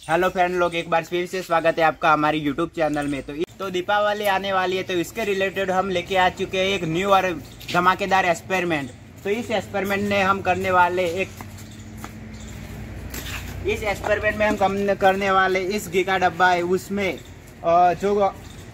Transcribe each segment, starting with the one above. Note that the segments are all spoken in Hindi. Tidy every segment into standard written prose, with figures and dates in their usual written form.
हेलो फ्रेंड लोग, एक बार फिर से स्वागत है आपका हमारी यूट्यूब चैनल में। तो दीपावली आने वाली है, तो इसके रिलेटेड हम लेके आ चुके हैं एक न्यू और धमाकेदार एक्सपेरिमेंट। तो इस एक्सपेरिमेंट में हम करने वाले इस घी का डब्बा है, उसमें जो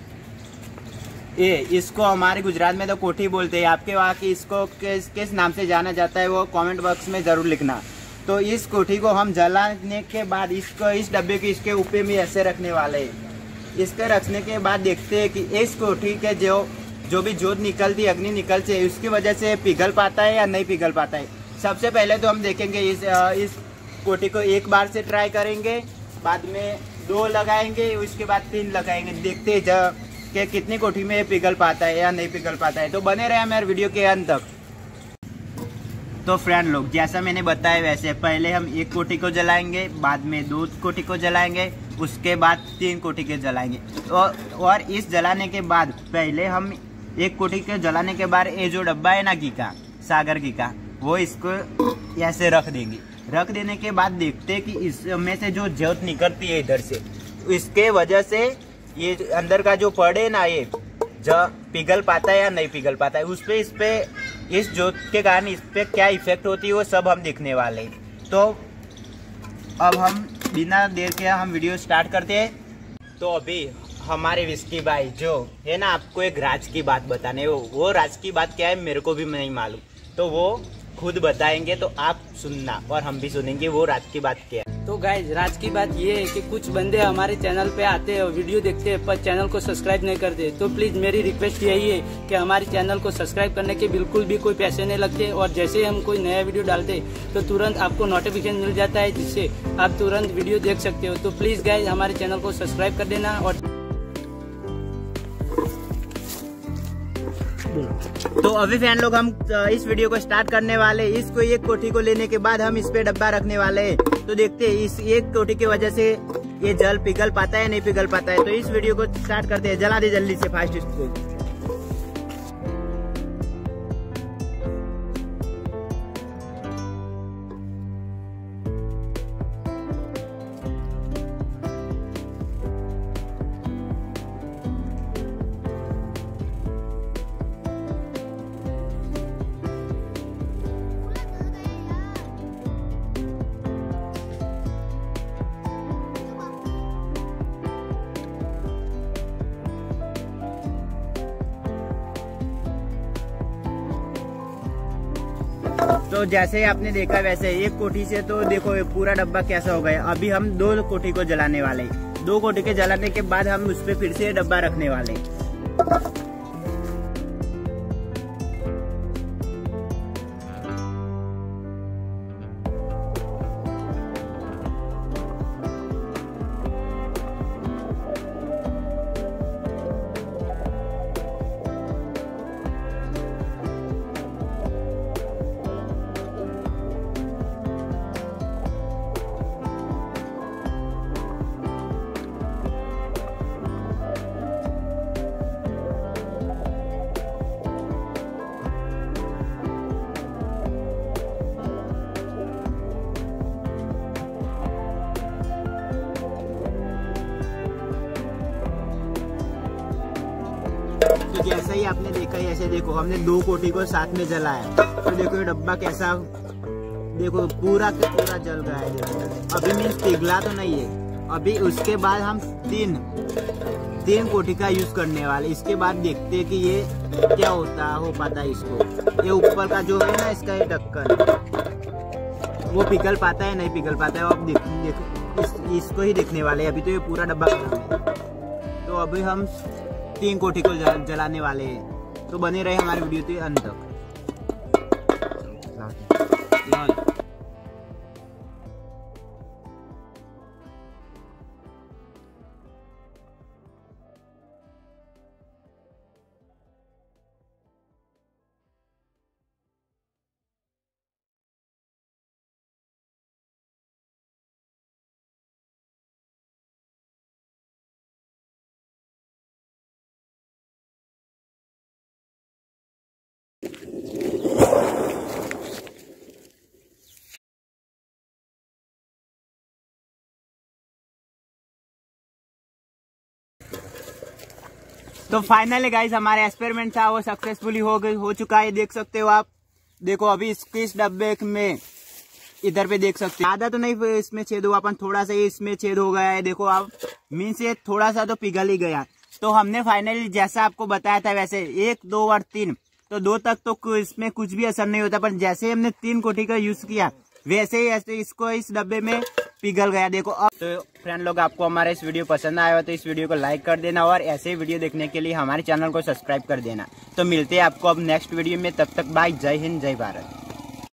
ये इसको हमारे गुजरात में तो कोठी बोलते हैं। आपके वहाँ की इसको किस नाम से जाना जाता है वो कमेंट बॉक्स में ज़रूर लिखना। तो इस कोठी को हम जलाने के बाद इसको इस डब्बे के इसके ऊपर में ऐसे रखने वाले हैं। इसके रखने के बाद देखते हैं कि इस कोठी के जो भी जोत निकलती अग्नि निकलती है, उसकी वजह से पिघल पाता है या नहीं पिघल पाता है। सबसे पहले तो हम देखेंगे इस कोठी को एक बार से ट्राई करेंगे, बाद में 2 लगाएंगे, उसके बाद 3 लगाएंगे। देखते हैं कि कितनी कोठी में पिघल पाता है या नहीं पिघल पाता है। तो बने रहे हमारे वीडियो के अंत तक। तो फ्रेंड लोग, जैसा मैंने बताया वैसे पहले हम 1 कोठी को जलाएंगे, बाद में 2 कोठी को जलाएंगे, उसके बाद 3 कोठी के जलाएंगे। और इस जलाने के बाद पहले हम 1 कोठी के जलाने के बाद ये जो डब्बा है ना घी का, सागर घी का, वो इसको ऐसे रख देंगे। रख देने के बाद देखते हैं कि इसमें से जो जोत निकलती है इधर से, इसके वजह से ये अंदर का जो पड़े ना ये पिघल पाता है या नहीं पिघल पाता है। इस जोत के कारण इस पे क्या इफेक्ट होती है वो सब हम देखने वाले हैं। तो अब हम बिना देर के हम वीडियो स्टार्ट करते हैं। तो अभी हमारे विस्की भाई जो है ना, आपको एक राज की बात बताने, वो राज की बात क्या है मेरे को भी नहीं मालूम, तो वो खुद बताएंगे। तो आप सुनना और हम भी सुनेंगे वो राज की बात क्या है। तो गाइज, राज की बात ये है कि कुछ बंदे हमारे चैनल पे आते हैं और वीडियो देखते हैं पर चैनल को सब्सक्राइब नहीं करते। तो प्लीज मेरी रिक्वेस्ट यही है कि हमारे चैनल को सब्सक्राइब करने के बिल्कुल भी कोई पैसे नहीं लगते, और जैसे ही हम कोई नया वीडियो डालते तो तुरंत आपको नोटिफिकेशन मिल जाता है, जिससे आप तुरंत वीडियो देख सकते हो। तो प्लीज गाइज, हमारे चैनल को सब्सक्राइब कर देना। और तो अभी फ्रेंड लोग, हम इस वीडियो को स्टार्ट करने वाले। इसको 1 कोठी को लेने के बाद हम इस पे डब्बा रखने वाले हैं। तो देखते हैं इस 1 कोठी की वजह से ये जल पिघल पाता है नहीं पिघल पाता है। तो इस वीडियो को स्टार्ट करते हैं। जला दे जल्दी से, फास्ट इसको। तो जैसे आपने देखा वैसे 1 कोठी से तो देखो ये पूरा डब्बा कैसा हो गया। अभी हम 2 कोठी को जलाने वाले। 2 कोठी के जलाने के बाद हम उस पर फिर से डब्बा रखने वाले। तो जैसा ही आपने देखा है, ऐसे देखो हमने 2 कोठी को साथ में जलाया। तो देखो ये डब्बा कैसा, देखो पूरा का पूरा जल गया है। देखो अभी मीन्स पिघला तो नहीं है। अभी उसके बाद हम 3 कोठी का यूज करने वाले। इसके बाद देखते हैं कि ये क्या हो पाता है इसको। ये ऊपर का जो है ना, इसका ये ढक्कन, वो पिघल पाता है नहीं पिघल पाता है। अब देखो इसको ही देखने वाले। अभी तो ये पूरा डब्बा खत्म है। तो अभी हम 3 कोठी को जलाने वाले हैं। तो बने रहे हमारे वीडियो के अंत तक। तो फाइनली गाइस हमारा एक्सपेरिमेंट था वो सक्सेसफुली हो चुका है। देख सकते हो आप, देखो अभी इस डब्बे में इधर पे देख सकते हो, ज्यादा तो नहीं इसमें छेद हुआ, अपन थोड़ा सा इसमें छेद हो गया है। देखो आप, मीन से थोड़ा सा तो पिघल ही गया। तो हमने फाइनली जैसा आपको बताया था वैसे 1, 2 और 3, तो 2 तक तो इसमें कुछ भी असर नहीं होता, पर जैसे हमने 3 कोठी का यूज किया वैसे ही ऐसे इसको इस डब्बे में पिघल गया। देखो अब तो फ्रेंड लोग, आपको हमारा इस वीडियो पसंद आया हो तो इस वीडियो को लाइक कर देना और ऐसे वीडियो देखने के लिए हमारे चैनल को सब्सक्राइब कर देना। तो मिलते हैं आपको अब नेक्स्ट वीडियो में, तब तक बाय, जय हिंद, जय भारत।